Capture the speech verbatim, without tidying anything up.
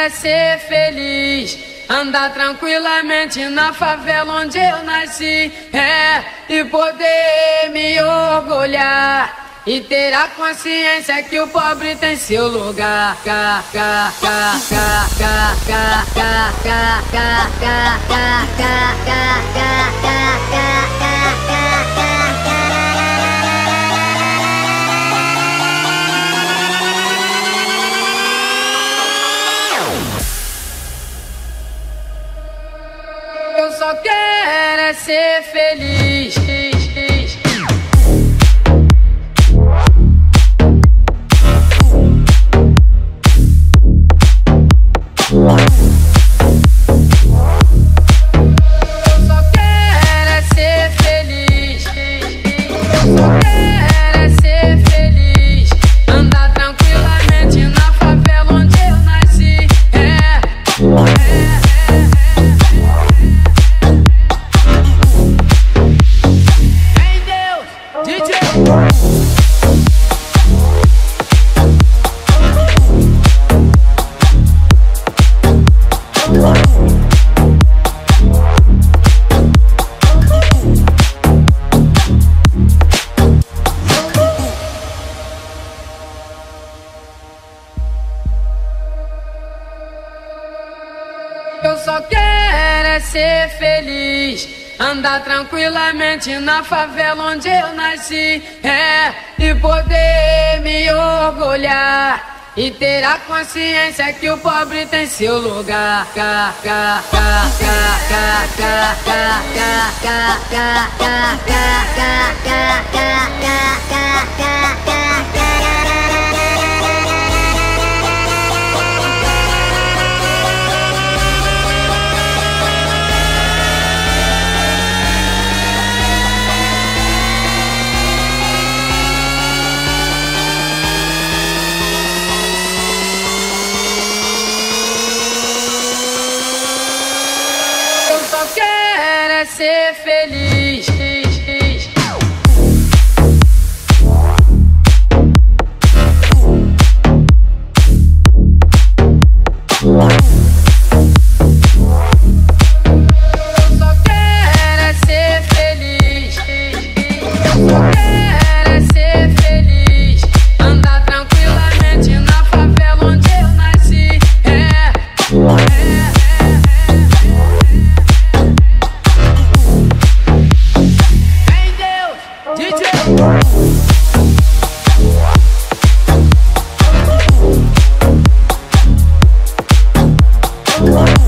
é ser feliz, andar tranquilamente na favela onde eu nasci, é, e poder me orgulhar e ter a consciência que o pobre tem seu lugar. Ca, ca, ca, ca, ca, ca, ca, ca, ca, ca, ca, ca, ca, ca, eu só quero é ser feliz. Eu só quero é ser feliz, andar tranquilamente na favela onde eu nasci, é, e poder me orgulhar e ter a consciência que o pobre tem seu lugar. Ca, ca, ca, ca, ca, ca, ca, ca, ca, ca, ca, ca, ca, ca, ca, ca. Quero é ser feliz. What?